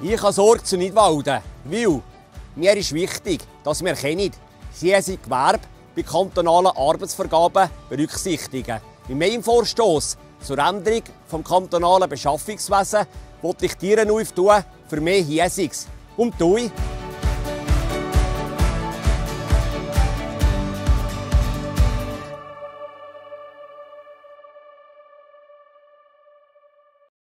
Ich habe Sorge zu Nidwalden, weil mir ist wichtig, dass wir erkennen, hiesige Gewerbe bei kantonalen Arbeitsvergaben berücksichtigen. In meinem Vorstoss zur Änderung des kantonalen Beschaffungswesens will ich Tiere auftun für mehr Hiesiges. Und tue ich.